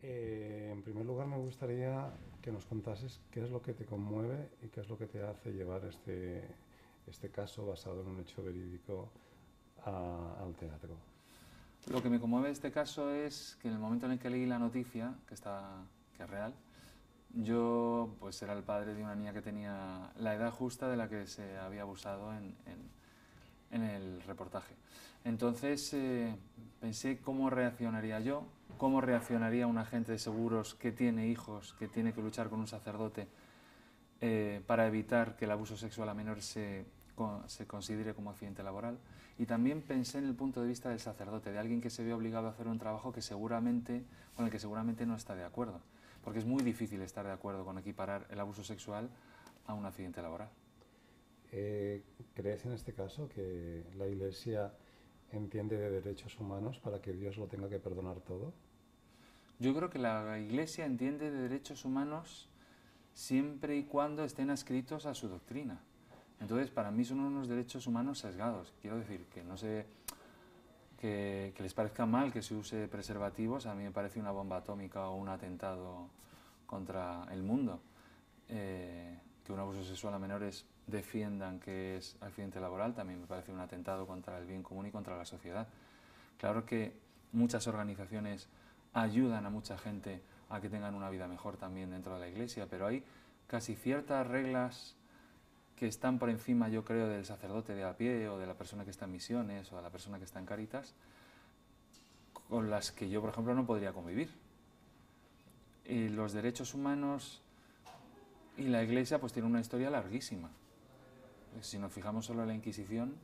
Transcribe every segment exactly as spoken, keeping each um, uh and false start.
Eh, en primer lugar, me gustaría que nos contases qué es lo que te conmueve y qué es lo que te hace llevar este, este caso basado en un hecho verídico a- al teatro. Lo que me conmueve de este caso es que en el momento en el que leí la noticia, que, está, que es real, yo pues era el padre de una niña que tenía la edad justa de la que se había abusado en, en, en el reportaje. Entonces eh, pensé cómo reaccionaría yo, cómo reaccionaría un agente de seguros que tiene hijos, que tiene que luchar con un sacerdote eh, para evitar que el abuso sexual a menores se, se considere como accidente laboral. Y también pensé en el punto de vista del sacerdote, de alguien que se ve obligado a hacer un trabajo que seguramente, con el que seguramente no está de acuerdo. Porque es muy difícil estar de acuerdo con equiparar el abuso sexual a un accidente laboral. Eh, ¿Crees en este caso que la Iglesia entiende de derechos humanos para que Dios lo tenga que perdonar todo? Yo creo que la Iglesia entiende de derechos humanos siempre y cuando estén adscritos a su doctrina. Entonces, para mí son unos derechos humanos sesgados. Quiero decir que no sé, que, que les parezca mal que se use preservativos, a mí me parece una bomba atómica o un atentado contra el mundo. Eh, que un abuso sexual a menores defiendan que es accidente laboral también me parece un atentado contra el bien común y contra la sociedad. Claro que muchas organizaciones ayudan a mucha gente a que tengan una vida mejor también dentro de la Iglesia, pero hay casi ciertas reglas que están por encima, yo creo, del sacerdote de a pie o de la persona que está en misiones o de la persona que está en Cáritas, con las que yo, por ejemplo, no podría convivir. Y los derechos humanos y la Iglesia pues tiene una historia larguísima. Si nos fijamos solo en la Inquisición,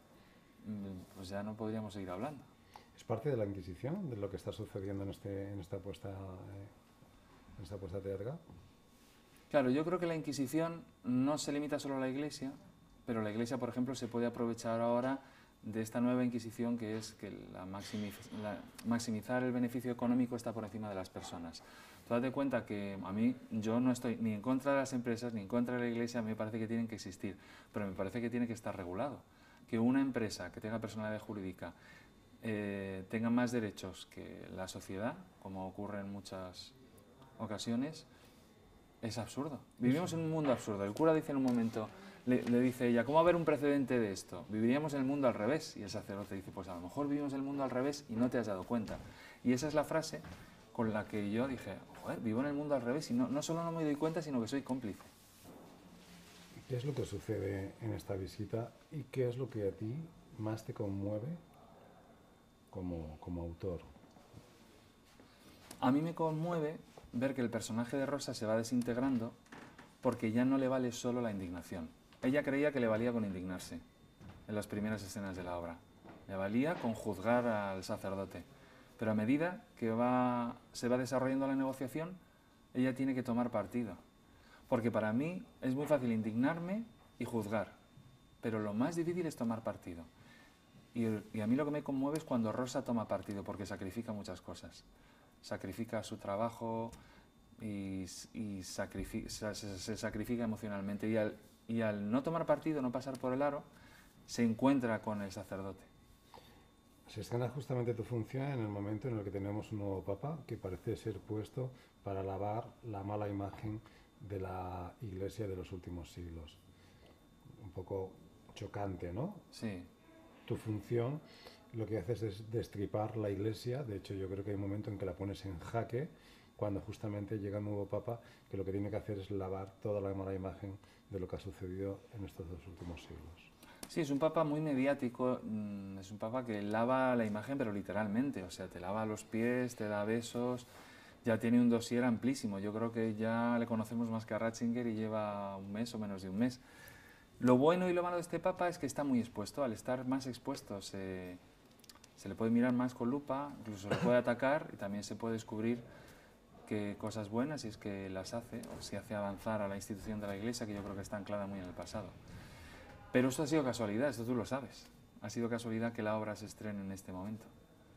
pues ya no podríamos seguir hablando. ¿Es parte de la Inquisición, de lo que está sucediendo en, este, en esta puesta, eh, en esta puesta teatral? Claro, yo creo que la Inquisición no se limita solo a la Iglesia, pero la Iglesia, por ejemplo, se puede aprovechar ahora de esta nueva Inquisición que es que la, maximiz la maximizar el beneficio económico está por encima de las personas. Tú date cuenta que a mí, yo no estoy ni en contra de las empresas ni en contra de la Iglesia, a mí me parece que tienen que existir, pero me parece que tiene que estar regulado. Que una empresa que tenga personalidad jurídica eh, tenga más derechos que la sociedad, como ocurre en muchas ocasiones, es absurdo. Eso. Vivimos en un mundo absurdo. El cura dice en un momento, le, le dice ella, ¿cómo va a haber un precedente de esto? Viviríamos en el mundo al revés. Y el sacerdote dice, pues a lo mejor vivimos el mundo al revés y no te has dado cuenta. Y esa es la frase con la que yo dije, joder, vivo en el mundo al revés y no, no solo no me doy cuenta, sino que soy cómplice. ¿Qué es lo que sucede en esta visita y qué es lo que a ti más te conmueve como, como autor? A mí me conmueve ver que el personaje de Rosa se va desintegrando porque ya no le vale solo la indignación. Ella creía que le valía con indignarse en las primeras escenas de la obra. Le valía con juzgar al sacerdote. Pero a medida que va, se va desarrollando la negociación, ella tiene que tomar partido. Porque para mí es muy fácil indignarme y juzgar, pero lo más difícil es tomar partido. Y, y a mí lo que me conmueve es cuando Rosa toma partido, porque sacrifica muchas cosas. Sacrifica su trabajo y, y sacrifica, se, se, sacrifica emocionalmente. Y al, y al no tomar partido, no pasar por el aro, se encuentra con el sacerdote. Se escena justamente tu función en el momento en el que tenemos un nuevo papa que parece ser puesto para lavar la mala imagen de la Iglesia de los últimos siglos. Un poco chocante, ¿no? Sí. Tu función lo que haces es destripar la Iglesia. De hecho, yo creo que hay un momento en que la pones en jaque cuando justamente llega un nuevo papa que lo que tiene que hacer es lavar toda la mala imagen de lo que ha sucedido en estos dos últimos siglos. Sí, es un papa muy mediático, es un papa que lava la imagen, pero literalmente, o sea, te lava los pies, te da besos, ya tiene un dossier amplísimo. Yo creo que ya le conocemos más que a Ratzinger y lleva un mes o menos de un mes. Lo bueno y lo malo de este papa es que está muy expuesto. Al estar más expuesto se, se le puede mirar más con lupa, incluso se le puede atacar y también se puede descubrir que cosas buenas, si es que las hace, o si hace avanzar a la institución de la Iglesia, que yo creo que está anclada muy en el pasado. Pero esto ha sido casualidad, esto tú lo sabes. Ha sido casualidad que la obra se estrene en este momento.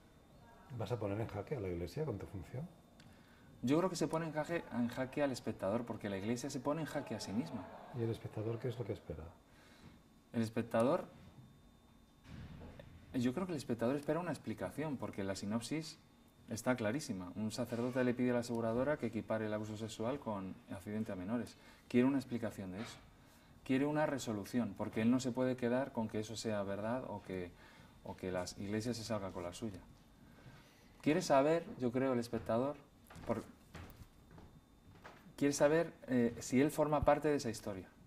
¿Vas a poner en jaque a la Iglesia con tu función? Yo creo que se pone en jaque, en jaque al espectador, porque la Iglesia se pone en jaque a sí misma. ¿Y el espectador qué es lo que espera? El espectador, yo creo que el espectador espera una explicación, porque la sinopsis Está clarísima. Un sacerdote le pide a la aseguradora que equipare el abuso sexual con accidente a menores. Quiere una explicación de eso. Quiere una resolución, porque él no se puede quedar con que eso sea verdad o que, o que las iglesias se salgan con la suya. Quiere saber, yo creo, el espectador, por, quiere saber eh, si él forma parte de esa historia.